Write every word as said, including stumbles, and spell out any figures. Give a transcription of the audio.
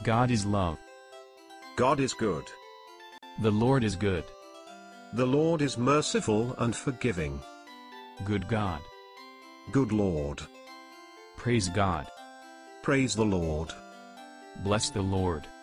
God is love. God is good. The Lord is good. The Lord is merciful and forgiving. Good God. Good Lord. Praise God. Praise the Lord. Bless the Lord.